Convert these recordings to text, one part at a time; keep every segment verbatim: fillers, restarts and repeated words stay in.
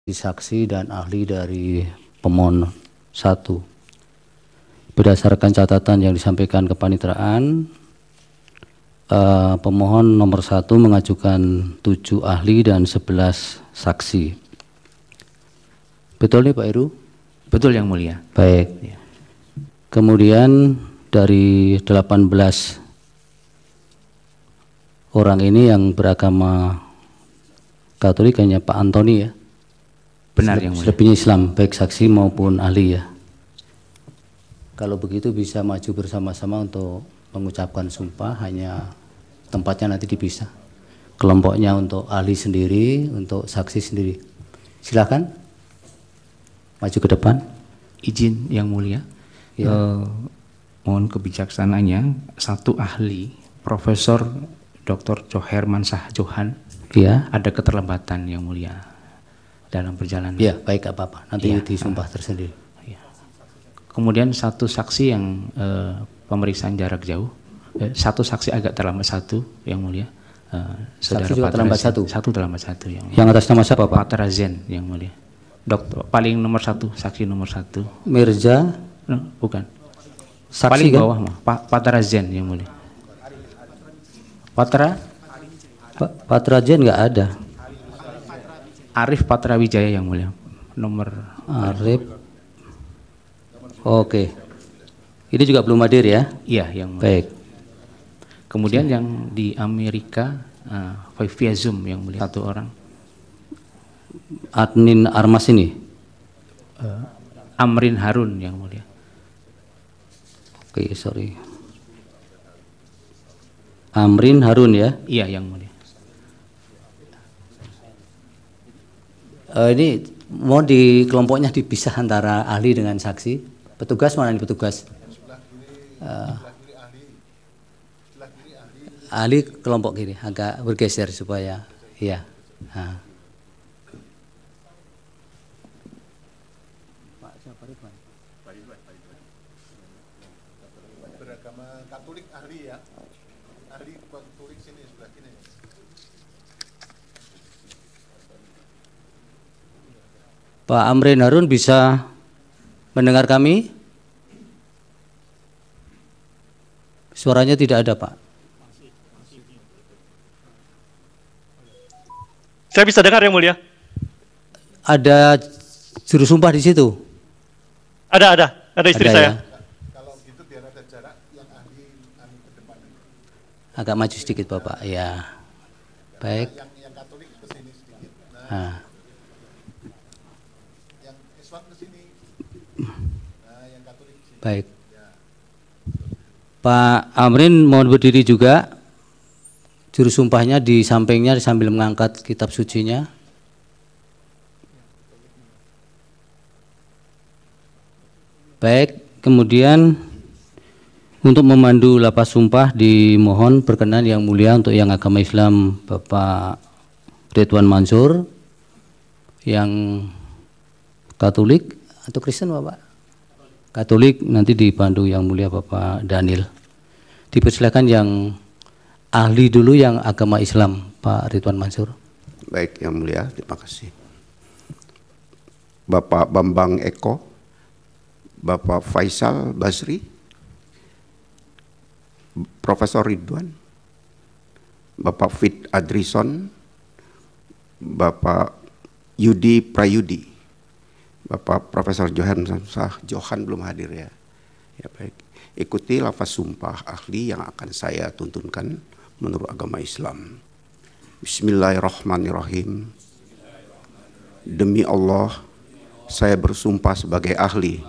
saksi dan ahli dari pemohon satu. Berdasarkan catatan yang disampaikan kepaniteraan, eh, pemohon nomor satu mengajukan tujuh ahli dan sebelas saksi. Betul nih Pak Heru? Betul Yang Mulia. Baik. Ya. Kemudian dari delapan belas orang ini yang beragama Katolik hanya Pak Antoni ya? Benar Yang Mulia. Selebihnya Islam, baik saksi maupun ahli ya. Kalau begitu bisa maju bersama-sama untuk mengucapkan sumpah, hanya tempatnya nanti dipisah. Kelompoknya untuk ahli sendiri, untuk saksi sendiri. Silakan maju ke depan. Izin Yang Mulia. Ya. Eh, mohon kebijaksanaannya, satu ahli, Profesor Doktor Joherman Shah Johan, Ya. ada keterlambatan Yang Mulia dalam perjalanan. Ya, baik apa-apa. Nanti Ya. disumpah tersendiri. Ya. Kemudian satu saksi yang eh, pemeriksaan jarak jauh, eh, satu saksi agak terlambat satu Yang Mulia. Eh, Saksi juga Pak terlambat Razen. satu? Satu terlambat satu Yang Mulia. Yang atas nama siapa Pak? Pak Razen Yang Mulia. Dokter paling nomor satu, saksi nomor satu. Mirza, No, bukan. saksi Paling kan? bawah mah, Pak Patra Zen Yang Mulia. Patra Pak Patrajen nggak ada. Arif Patra Wijaya Yang Mulia. Nomor Arif. Oke. Ini juga belum hadir ya? iya Yang Mulia. Baik. Kemudian yang di Amerika uh, via Zoom Yang Mulia, satu orang. Admin Armas ini. Uh, Amrin Harun Yang Mulia. Oke, sorry. Amrin Harun ya. Iya Yang Mulia. Uh, ini mau di kelompoknya dipisah antara ahli dengan saksi. Petugas mana nih petugas? Uh, ahli kelompok kiri, agak bergeser supaya, ya. Nah. Beragama Katolik ahli ya, ahli Katolik sini sebelah sini. Pak Amrin Harun bisa mendengar kami? Suaranya tidak ada Pak. Saya bisa dengar Yang Mulia. Ada juru sumpah di situ? Ada, ada, ada istri Ada, saya. ya? Kalau gitu biar ada jarak yang ahli ahli ke depan. Agak maju sedikit Bapak, ya. Baik. Yang yang Katolik ke sini sedikit. Nah, Nah, yang Islam ke sini. Nah, yang Katolik ke sini. baik. Pak Amrin mohon berdiri juga. Juru sumpahnya di sampingnya sambil mengangkat kitab sucinya. Baik, kemudian untuk memandu lapas sumpah dimohon berkenan Yang Mulia untuk yang agama Islam Bapak Ridwan Mansur, yang Katolik atau Kristen Bapak? Katolik nanti dipandu Yang Mulia Bapak Daniel. Dipersilakan yang ahli dulu yang agama Islam Pak Ridwan Mansur. Baik Yang Mulia, terima kasih. Bapak Bambang Eko, Bapak Faisal Basri, Profesor Ridwan, Bapak Fit Adrison, Bapak Yudi Prayudi, Bapak Profesor Joherman Shah Johan belum hadir ya. Ya baik. Ikuti lafaz sumpah ahli yang akan saya tuntunkan menurut agama Islam. Bismillahirrahmanirrahim. Demi Allah, saya bersumpah sebagai ahli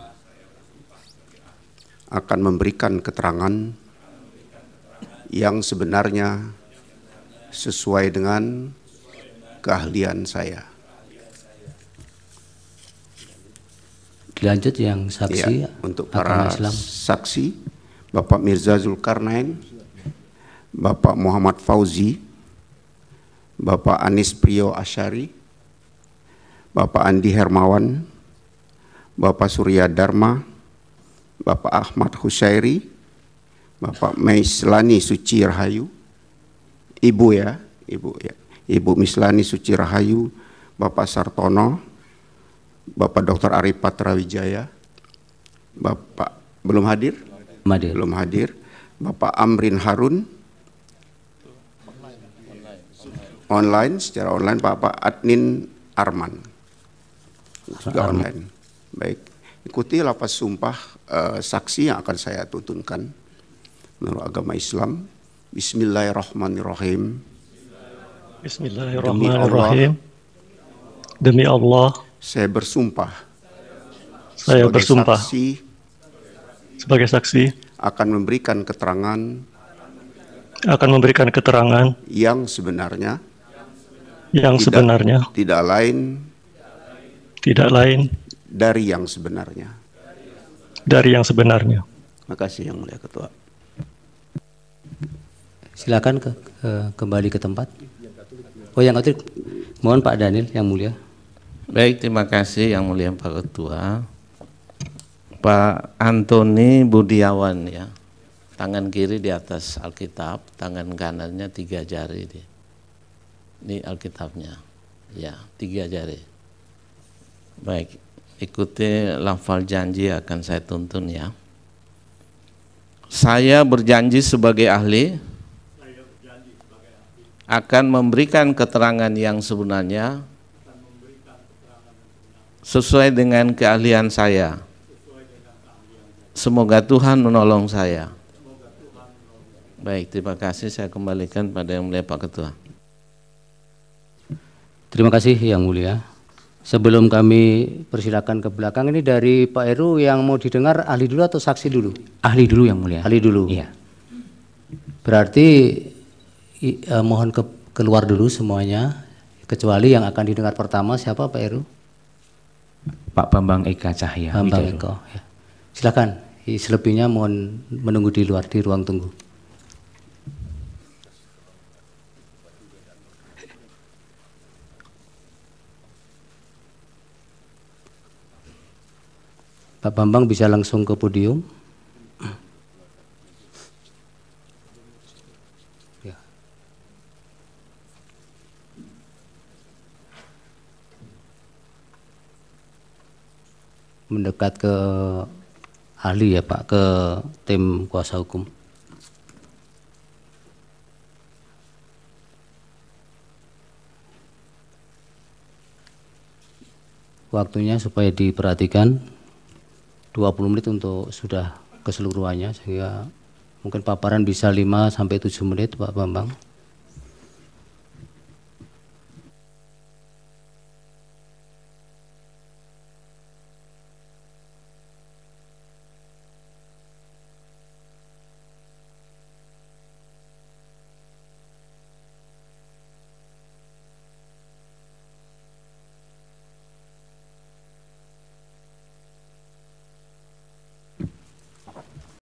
akan memberikan keterangan yang sebenarnya sesuai dengan keahlian saya. Dilanjut yang saksi Ya, untuk agama para Islam. saksi, Bapak Mirza Zulkarnain, Bapak Muhammad Fauzi, Bapak Anis Priyo Asyari, Bapak Andi Hermawan, Bapak Surya Dharma, Bapak Ahmad Husairi, Bapak Maislani Suci Rahayu, Ibu ya, Ibu ya, Ibu Mislani Suci Rahayu, Bapak Sartono, Bapak Doktor Arif Patrawijaya. Bapak belum hadir? Hadir. Belum hadir. Bapak Amrin Harun. Online, secara online. Bapak Adnin Arman. Juga Arman. online. Baik. Ikuti lafaz sumpah eh, saksi yang akan saya tuntunkan menurut agama Islam. Bismillahirrahmanirrahim. Bismillahirrahmanirrahim. Demi Allah, Saya bersumpah saya sebagai bersumpah saksi sebagai saksi akan memberikan keterangan akan memberikan keterangan yang sebenarnya, yang tidak- sebenarnya, tidak lain tidak lain dari yang sebenarnya. dari yang sebenarnya. Terima kasih Yang Mulia Ketua. Silakan ke, ke- kembali ke tempat. Oh, yang ketua, mohon Pak Daniel yang mulia. Baik, terima kasih Yang Mulia Pak Ketua. Pak Antoni Budiawan ya, tangan kiri di atas Alkitab, tangan kanannya tiga jari di, di Alkitabnya, ya tiga jari. Baik, ikuti lafal janji akan saya tuntun ya. Saya berjanji sebagai ahli akan memberikan keterangan yang sebenarnya sesuai dengan keahlian saya. Semoga Tuhan menolong saya. Baik, terima kasih. Saya kembalikan pada Yang Mulia Pak Ketua. Terima kasih yang mulia. Sebelum kami persilakan ke belakang, ini dari Pak Heru yang mau didengar ahli dulu atau saksi dulu? Ahli dulu Yang Mulia. Ahli dulu. Iya. Berarti i- eh, mohon ke, keluar dulu semuanya, kecuali yang akan didengar pertama siapa Pak Heru? Pak Bambang Eka Cahya. Bambang Wijaya. Eko. Ya. Silakan. I- Selebihnya mohon menunggu di luar di ruang tunggu. Pak Bambang bisa langsung ke podium. Ya. Mendekat ke ahli ya Pak, ke tim kuasa hukum. Waktunya supaya diperhatikan dua puluh menit untuk sudah keseluruhannya, sehingga mungkin paparan bisa lima sampai tujuh menit Pak Bambang.